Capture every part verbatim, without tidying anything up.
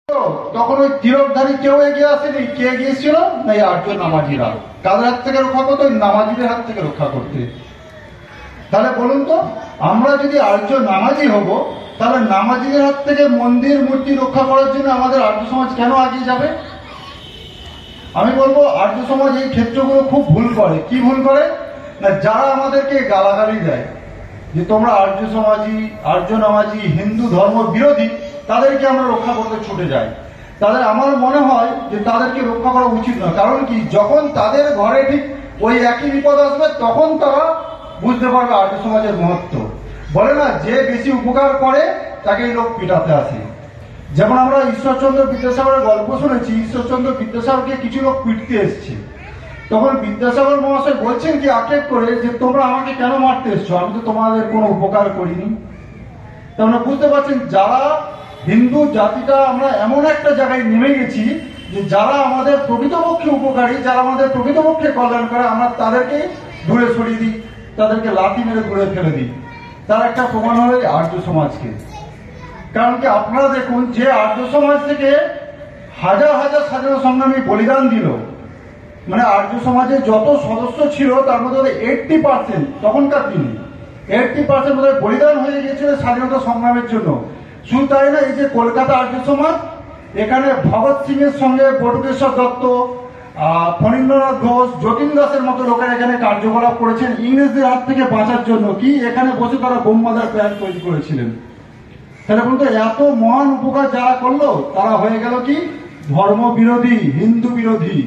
তখন ওই তিলকধারী কেউ এগিয়ে আসেনি। কে এগিয়েছিল? না এই আর্য নামাজিরা। কাদের হাত থেকে রক্ষা করতো? নামাজিদের হাত থেকে রক্ষা করতে। তাহলে বলুন তো, আমরা যদি আর্য নামাজি হব, তাহলে নামাজিদের হাত থেকে মন্দির মূর্তি রক্ষা করার জন্য আমাদের আর্য সমাজ কেন আগিয়ে যাবে? আমি বলবো আর্য সমাজ এই ক্ষেত্রগুলো খুব ভুল করে। কি ভুল করে? না, যারা আমাদেরকে গালাগালি দেয় যে তোমরা আর্য সমাজি, আর্য নামাজি, হিন্দু ধর্ম বিরোধী, তাদেরকে আমরা রক্ষা করতে ছুটে যাই। তাদের আমার মনে হয় যে তাদেরকে রক্ষা করা উচিত নয়। কারণ কি, যখন তাদের ঘরে ঠিক ওই একই বিপদ আসবে, তখন তারা বুঝতে পারবে আর্য সমাজের মহত্ব। বলে না, যে বেশি উপকার করে তাকেই লোক পিটাতে আসে। যেমন আমরা ঈশ্বরচন্দ্র বিদ্যাসাগরের গল্প শুনেছি, ঈশ্বরচন্দ্র বিদ্যাসাগরকে কিছু লোক পিটতে এসছে। তখন বিদ্যাসাগর মহাশয় বলছেন কি আক্ষেপ করে যে তোমরা আমাকে কেন মারতে এসছো, আমি তো তোমাদের কোনো উপকার করিনি। তোমরা বুঝতে পারছেন, যারা হিন্দু জাতিটা আমরা এমন একটা জায়গায় নেমে গেছি যে যারা আমাদের প্রকৃতপক্ষে উপকারী, যারা আমাদের প্রকৃতপক্ষে কল্যাণ করে, আমরা তাদেরকে দূরে সরিয়ে দিই, তাদেরকে লাথি মেরে দূরে ফেলে দিই। তার একটা প্রমাণ হলো আর্য সমাজকে। কারণ কি, আপনারা দেখুন, যে আর্য সমাজ থেকে হাজার হাজার স্বাধীনতা সংগ্রামী বলিদান দিল, মানে আর্য সমাজের যত সদস্য ছিল তার মধ্যে এইটটি পার্সেন্ট তখনকার দিনে এইটটি পার্সেন্ট বোধহয় বলিদান হয়ে গিয়েছিল স্বাধীনতা সংগ্রামের জন্য। শুধু তাই না, এই যে কলকাতা আর্য সমাজ, এখানে ভগৎ সিং এর সঙ্গে বটুকেশ্বর দত্ত, ফণীন্দ্রনাথ ঘোষ, যতীন দাসের মতো লোকেরা এখানে কার্যকলাপ করেছেন ইংরেজদের হাত থেকে বাঁচার জন্য। কি, এখানে বসে তারা বোমবাজার প্ল্যান তৈরি করেছিলেন। তাহলে বলতো, এত মহান উপকার যারা করলো, তারা হয়ে গেল কি ধর্ম বিরোধী, হিন্দু বিরোধী।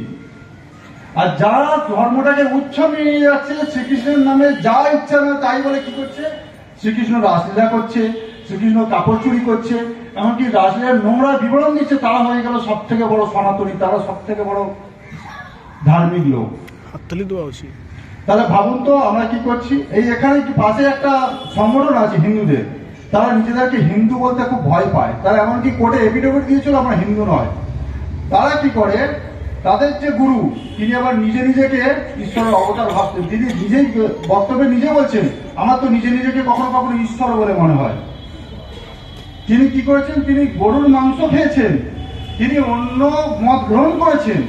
আর যারা ধর্মটাকে উচ্ছন্নে নিয়ে যাচ্ছে, শ্রীকৃষ্ণের নামে যা ইচ্ছা না তাই বলে কি করছে, শ্রীকৃষ্ণ রাসলীলা করছে, শ্রীকৃষ্ণ কাপড় চুরি করছে, এমনকি রাসলীলার নোংরা বিবরণ দিচ্ছে, তারা হয়ে গেল সব থেকে বড় সনাতনী, তারা সব থেকে বড় ধার্মিক লোক। হাততালি দেওয়া উচিত। তাহলে ভাবুন তো আমরা কি করছি। এই এখানে পাশে একটা সংগঠন আছে হিন্দুদের, তারা নিজেদেরকে হিন্দু বলতে খুব ভয় পায়। তারা এমনকি কোর্টে এফিডেভিট দিয়েছিল আমরা হিন্দু নয়। তারা কি করে, তাদের যে গুরু, তিনি আবার নিজে নিজেকে ঈশ্বরের অবতার ভাবতেন। তিনি নিজেই বক্তব্যে নিজে বলছেন, আমার তো নিজে নিজেকে কখনো কখনো ঈশ্বর বলে মনে হয়। তিনি কি করেছেন, তিনি গরুর মাংস খেয়েছেন, তিনি অন্য মত গ্রহণ করেছেন,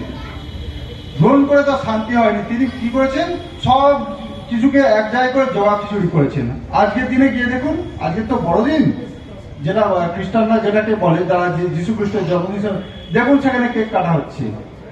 গ্রহণ করে তার শান্তি হয়নি। তিনি কি করেছেন, সব কিছুকে এক জায়গায় করে জগা খিচুড়ি করেছেন। আজকের দিনে গিয়ে দেখুন, আজকে তো বড়দিন, যেটা খ্রিস্টানরা যেটাকে বলে, তারা যে যীশু খ্রিস্টের জন্মদিন, দেখুন সেখানে কেক কাটা হচ্ছে।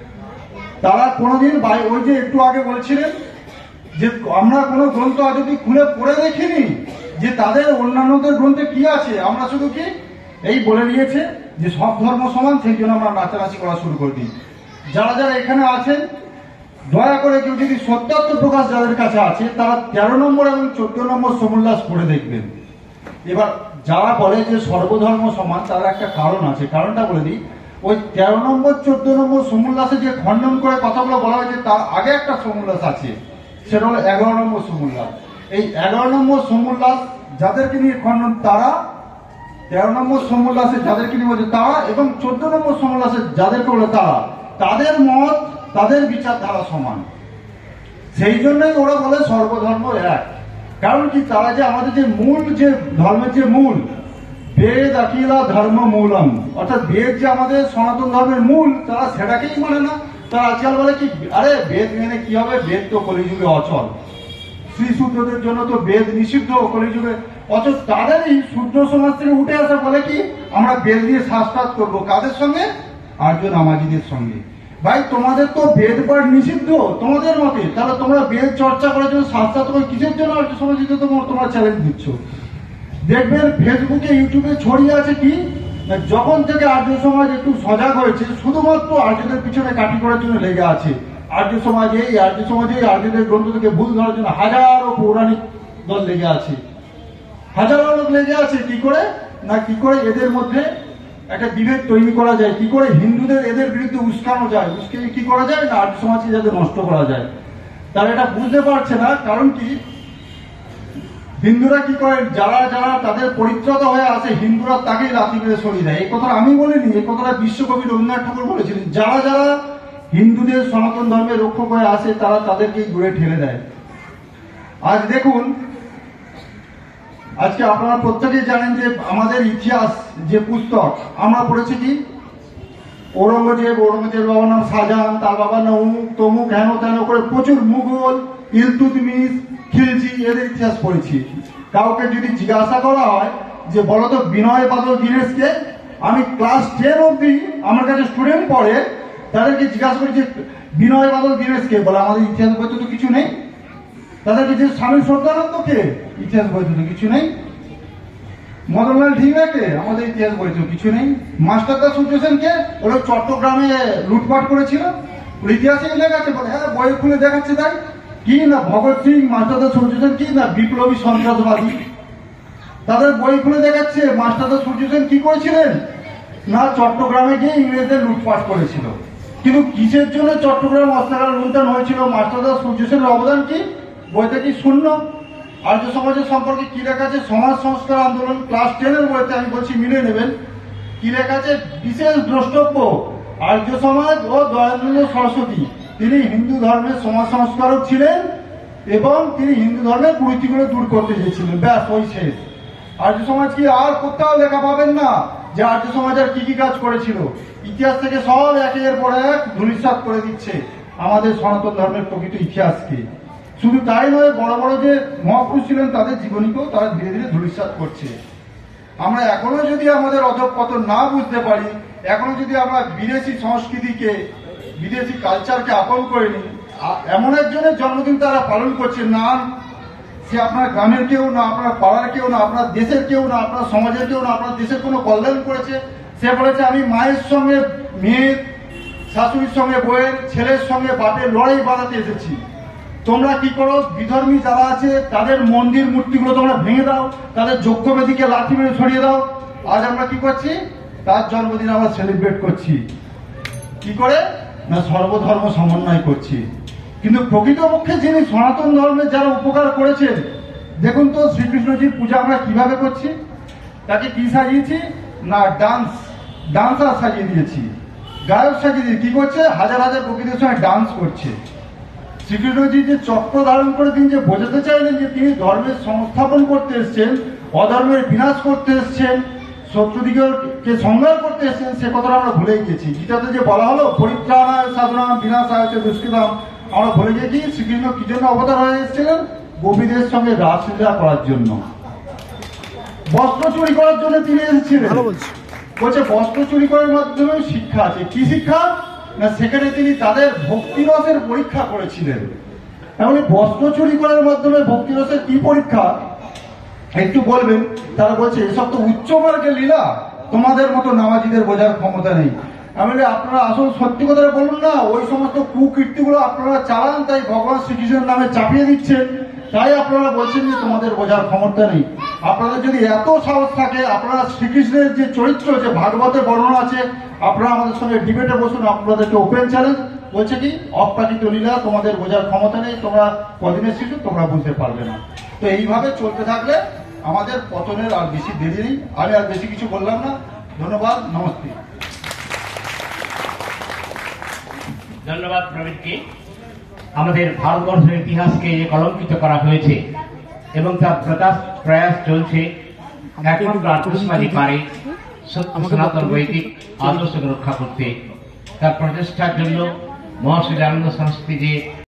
তারা কোনোদিন ওই যে একটু আগে বলছিলেন যে আমরা কোনো গ্রন্থ আজ অব্দি খুলে পড়ে দেখিনি যে তাদের অন্যান্যদের গ্রন্থে কি আছে। আমরা শুধু কি এই বলে নিয়েছে যে সব ধর্ম সমান, সেই জন্য আমরা নাচানাচি করা শুরু করে দিই। যারা যারা এখানে আছেন, দয়া করে কেউ যদি সত্যার্থ প্রকাশ যাদের কাছে আছে, তারা তেরো নম্বর এবং চোদ্দ নম্বর সমুল্লাস পড়ে দেখবেন। এবার যারা বলে যে সর্বধর্ম সমান, তার একটা কারণ আছে। কারণটা বলে দিই, ওই তেরো নম্বর চোদ্দ নম্বর সমুল্লাসে যে খণ্ডন করে কথাগুলো বলা হয়েছে, তার আগে একটা সমুল্লাস আছে, সেটা হলো এগারো নম্বর সমুল্লাস। এই এগারো নম্বর সমুল্লাস যাদেরকে নিয়ে খণ্ডন, তারা তেরো নম্বর সমুল্লাসে যাদেরকে নিয়ে বলছে তারা, এবং চোদ্দ নম্বর সমুল্লাসে যাদেরকে বলে তারা, তাদের মত, তাদের বিচারধারা সমান। সেই জন্যই ওরা বলে সর্বধর্ম এক। কারণ কি, তারা যে আমাদের যে মূল, যে ধর্মের যে মূল, বেদ আকিলা ধর্ম মূলম, অর্থাৎ বেদ যে আমাদের সনাতন ধর্মের মূল, তারা সেটাকেই মানে না। তারা আজকাল বলে কি, আরে বেদ মেনে কি হবে, বেদ তো কলিযুগে অচল, শ্রী শূদ্রদের জন্য তো বেদ নিষিদ্ধ কলিযুগে অচল। তাদেরই শূদ্র সমাজ থেকে উঠে আসা বলে কি, আমরা বেদ দিয়ে শাস্ত্রাত করবো। কাদের সঙ্গে? আর্য নামাজিদের সঙ্গে। ভাই, তোমাদের তো বেদ পাঠ নিষিদ্ধ তোমাদের মতে, তাহলে তোমরা বেদ চর্চা করার জন্য শাস্ত্রাত করে কিসের জন্য আর্য সমাজিতে তোমরা চ্যালেঞ্জ দিচ্ছ? দেখবেন ফেসবুকে, ইউটিউবে ছড়িয়ে আছে কি, যখন থেকে আর্য সমাজ একটু সজাগ হয়েছে, শুধুমাত্র আর্যদের পিছনে কাটি করার জন্য লেগে আছে। আর্য সমাজ এই, আর্য সমাজে আর্যদের গ্রন্থ থেকে ভুল ধরার জন্য হাজারো পৌরাণিক দল লেগে আছে, হাজারো লোক লেগে আছে। কি করে না, কি করে এদের মধ্যে একটা বিভেদ তৈরি করা যায়, কি করে হিন্দুদের এদের বিরুদ্ধে উস্কানো যায়, উস্কে কি করা যায় না, আর্য সমাজকে যাতে নষ্ট করা যায়। তারা এটা বুঝতে পারছে না। কারণ কি, হিন্দুরা কি করে, যারা যারা তাদের পরিত্রাতা হয়ে আসে, হিন্দুরা তাকেই লাথি মেরে সরিয়ে দেয়। এই কথাটা আমি বলিনি, এই কথাটা বিশ্বকবি রবীন্দ্রনাথ ঠাকুর বলেছিলেন। যারা যারা হিন্দুদের সনাতন ধর্মের রক্ষক হয়ে আসে, তারা তাদেরকেই দূরে ঠেলে দেয়। আজ দেখুন, আজকে আপনারা প্রত্যেকেই জানেন যে আমাদের ইতিহাস যে পুস্তক আমরা পড়েছি কি, ঔরঙ্গজেব, ঔরঙ্গজেব বাবার নাম শাহজাহান, তার বাবার নাম অমুক তমুক হেন তেন করে প্রচুর মুঘল, ইলতুতমিশ, খিলজি এদের ইতিহাস পড়েছি। কাউকে যদি জিজ্ঞাসা করা হয় যে বলতো বিনয় বাদল দীনেশকে, আমি ক্লাস টেন অব্দি আমার কাছে স্টুডেন্ট পড়ে, তাদেরকে জিজ্ঞাসা করি যে বিনয় বাদল দীনেশকে, বলে আমাদের ইতিহাস বইতে তো কিছু নেই। তাদেরকে যে স্বামী শ্রদ্ধানন্দকে, ইতিহাস বইতে তো কিছু নেই। মদনলাল ঢিঙ্গাকে, আমাদের ইতিহাস বইতে কিছু নেই। মাস্টারদা সূর্য সেনকে, ওরা চট্টগ্রামে লুটপাট করেছিল, ইতিহাসে লেখা আছে, বলে হ্যাঁ বই খুলে দেখাচ্ছে তাই কি না ভগৎ সিং মাস্টারদা সূর্য সেন কি না বিপ্লবী সন্ত্রাসবাদী, তাদের বই খুলে দেখাচ্ছে মাস্টারদা সূর্য সেন কি করেছিলেন না চট্টগ্রামে গিয়ে ইংরেজদের লুটপাট করেছিল। কিন্তু কিসের জন্য চট্টগ্রাম অস্ত্রাগার লুণ্ঠন হয়েছিল, মাস্টারদা সূর্য সেনের অবদান কি, বইতে কি শূন্য। আর্য সমাজের সম্পর্কে কি লেখা আছে, সমাজ সংস্কার আন্দোলন ক্লাস টেনের বইতে আমি বলছি মিলে নেবেন, কি লেখা আছে, বিশেষ দ্রষ্টব্য আর্য সমাজ ও দয়ানন্দ সরস্বতী, তিনি হিন্দু ধর্মের সমাজ সংস্কারক ছিলেন এবং তিনি হিন্দু ধর্মের কুরীতিগুলো দূর করতে চেয়েছিলেন, ব্যাস ওই শেষ। আর্য সমাজ কি আর কোথাও লেখা পাবেন না যে আর্য সমাজ আর কি কি কাজ করেছিল, ইতিহাস থেকে সব একের পর এক ধূলিসাৎ করে দিচ্ছে আমাদের সনাতন ধর্মের প্রকৃত ইতিহাসকে। শুধু তাই নয়, বড় বড় যে মহাপুরুষ ছিলেন তাদের জীবনীকেও তারা ধীরে ধীরে ধূলিসাৎ করছে। আমরা এখনো যদি আমাদের অধঃপতন না বুঝতে পারি, এখনো যদি আমরা বিদেশি সংস্কৃতিকে, বিদেশি কালচারকে আপন করে নিই, এমন একজনের জন্মদিন তারা পালন করছে না, সে আপনার গ্রামের কেউ না, আপনার পাড়ার কেউ না, আপনার দেশের কেউ না, আপনার সমাজের কেউ না, আপনার দেশের কোনো কল্যাণ করেছে, সে বলেছে আমি মায়ের সঙ্গে মেয়ের, শাশুড়ির সঙ্গে বইয়ের, ছেলের সঙ্গে বাপের লড়াই বাঁধাতে এসেছি। তোমরা কি করো, বিধর্মী যারা আছে তাদের মন্দির মূর্তিগুলো তোমরা ভেঙে দাও, তাদের যজ্ঞবেদীকে লাঠি মেরে ছড়িয়ে দাও। আজ আমরা কি করছি, তার জন্মদিন আমরা সেলিব্রেট করছি কি করে না সর্বধর্ম সমন্বয় করছি। কিন্তু প্রকৃতপক্ষে যিনি সনাতন ধর্মের যারা উপকার করেছেন, দেখুন তো শ্রীকৃষ্ণজির পূজা আমরা কিভাবে করছি, তাকে কি সাজিয়েছি না ডান্স ডান্সার সাজিয়ে দিয়েছি, গায়ক সাজিয়ে দিয়ে কি করছে, হাজার হাজার প্রকৃতির সঙ্গে ডান্স করছে। শ্রীকৃষ্ণজি যে চক্র ধারণ করে তিনি যে বোঝাতে চাইলেন যে তিনি ধর্মের সংস্থাপন করতে এসছেন, অধর্মের বিনাশ করতে এসছেন, শত্রুদিগকে সংহার করতে এসছেন, সে কথাটা আমরা ভুলে গেছি। গীতাতে যে বলা হলো পরিত্রাণায় সাধনাম বিনাশায় চ দুষ্কৃতাম, আমরা ভুলে গেছি শ্রীকৃষ্ণ কি জন্য অবতার হয়ে এসেছিলেন, গোপীদের সঙ্গে রাসলীলা করার জন্য, বস্ত্র চুরি করার জন্য তিনি এসেছিলেন। বলছে বস্ত্র চুরি করার মাধ্যমে শিক্ষা আছে, কি শিক্ষা না সেখানে তিনি তাদের ভক্তিরসের পরীক্ষা করেছিলেন। এমনি বস্ত্র চুরি করার মাধ্যমে ভক্তিরসের কি পরীক্ষা একটু বলবেন। তারা বলছে এসব তো উচ্চ মার্গের লীলা, তোমাদের মতো নামাজিদের বোঝার ক্ষমতা নেই। আমি আপনারা আসল সত্যি কথাটা বলুন না, ওই সমস্ত কুকীর্তিগুলো আপনারা চালান, তাই ভগবান শ্রীকৃষ্ণের নামে চাপিয়ে দিচ্ছেন, তাই আপনারা বলছেন যে তোমাদের বোঝার ক্ষমতা নেই। আপনাদের যদি এত সাহস থাকে, আপনারা শ্রীকৃষ্ণের যে চরিত্র, যে ভাগবতের বর্ণনা আছে, আপনারা আমাদের সঙ্গে ডিবেটে বসুন, আপনাদেরকে ওপেন চ্যালেঞ্জ। বলছে কি অপ্রাকৃত লীলা তোমাদের বোঝার ক্ষমতা নেই, তোমরা কদিনের শিশু, তোমরা বুঝতে পারবে না। তো এইভাবে চলতে থাকলে আমাদের পতনের আর বেশি দেরি নেই। আমি আর বেশি কিছু বললাম না, ধন্যবাদ, নমস্তে। ধন্যবাদ প্রবীরকে। আমাদের ভারতবর্ষের ইতিহাসকে যে কলঙ্কিত করা হয়েছে এবং তার প্রকাশ প্রয়াস চলছে, একমাত্র আত্মসমাজী পারে সনাতন বৈদিক আদর্শকে রক্ষা করতে। তার প্রচেষ্টার জন্য মহাশিলানন্দ সংস্কৃতি যে